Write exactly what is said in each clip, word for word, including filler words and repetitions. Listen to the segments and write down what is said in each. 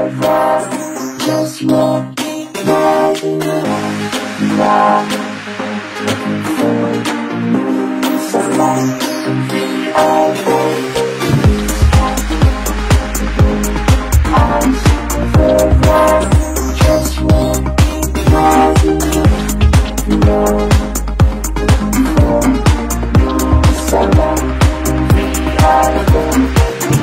forever. Just one night in the night, looking for sunlight and the other. Just one night in the night, sunlight and the other.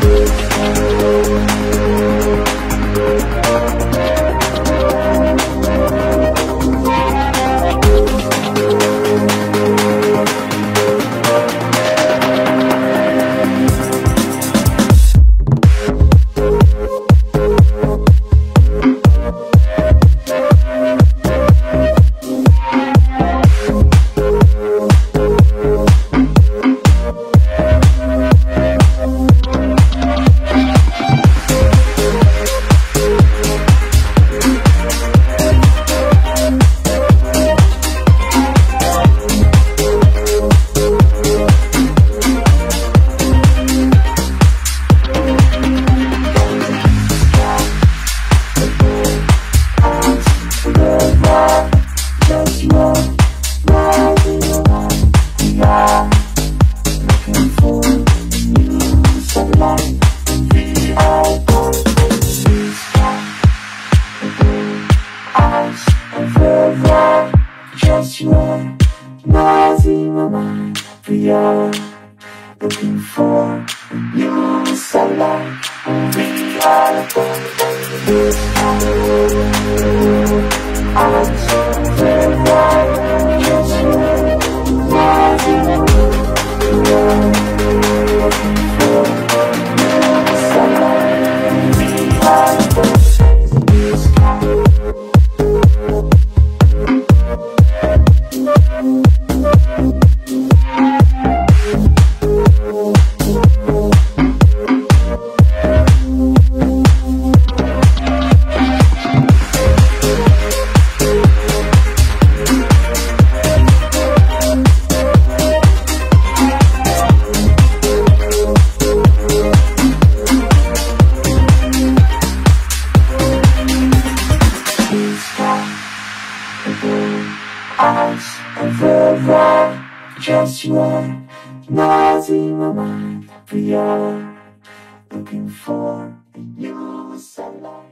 Just one night in my mind, we are looking for a new sunlight. We are this I'm so very bright. Just one night in my mind, we are looking for a new sunlight. We are this sky. Eyes and forever, just one night in my mind. We are looking for a new sunlight.